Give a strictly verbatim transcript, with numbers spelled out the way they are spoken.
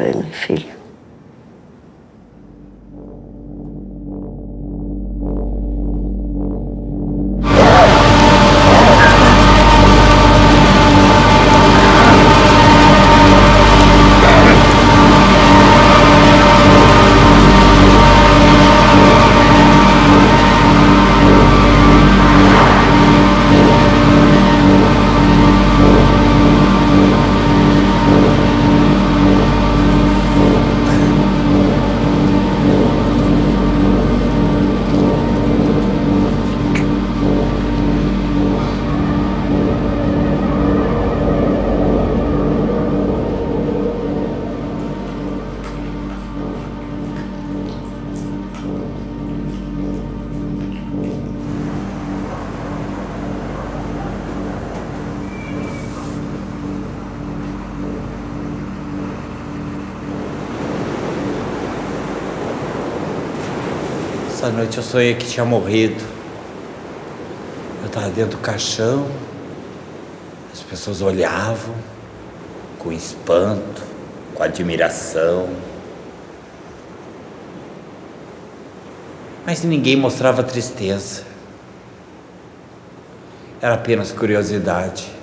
Dani, filho. Essa noite eu sonhei que tinha morrido. Eu estava dentro do caixão, as pessoas olhavam com espanto, com admiração. Mas ninguém mostrava tristeza. Era apenas curiosidade.